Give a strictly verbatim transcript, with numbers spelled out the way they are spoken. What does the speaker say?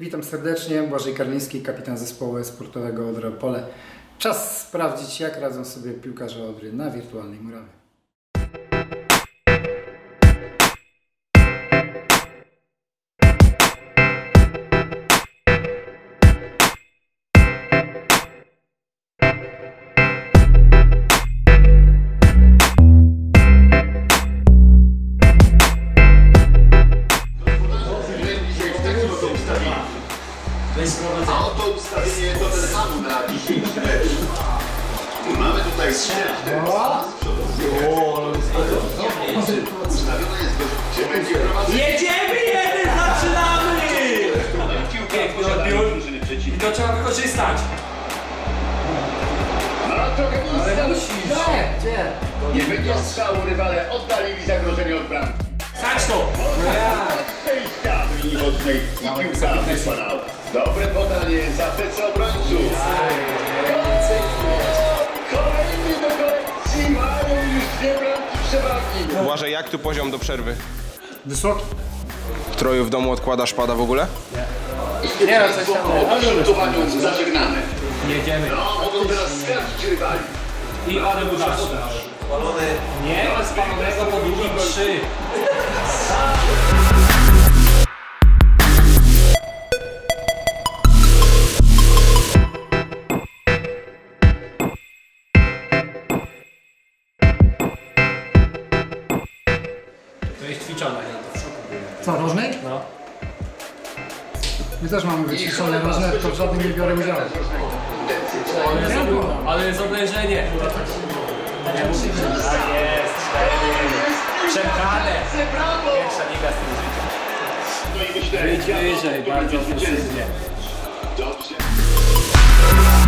Witam serdecznie, Błażej Karliński, kapitan zespołu sportowego Odry Opole. Czas sprawdzić, jak radzą sobie piłkarze Odry na wirtualnej murawie. A oto ustawienie Tottenhamu na dzisiejszy mecz. Mamy tutaj strzelać ustawione jest go, gdzie będzie prowadzenie. Jedziemy jeden, zaczynamy! Piękny odbiór i to trzeba wykorzystać. Ma trochę miejsca. Gdzie? Gdzie? Nie będzie strzału, rywale oddalili zagrożenie od bramki. Stać to! Przejścia w linii bocznej i piłka wypłynęła. Dobre podanie za plecy obrońców. Kolejny do kolekcji, mają już dwie bramki przewagi. Błażej, jak tu poziom do przerwy? Wysoki? W Troju w domu odkłada szpada w ogóle? Nie, no coś tam. Po przygotowaniu zażegnamy. Jedziemy. No, mogą teraz sprawdzić rywali. I ale udasz. Nie, bez panonego po drugim trzy. To jest ćwiczone, nie? To w szoku było. Co, rożnej? No. My też mamy wyciszone rożne, tylko w żadnym nie biorę udziału. Ale jest, ale jest obejrzenie. Nie musi być. Tak jest, przepchane. Pierwsza liga z tym życiem. No i myślę, Wyjdź wyżej, bardzo precyzyjnie. dobrze.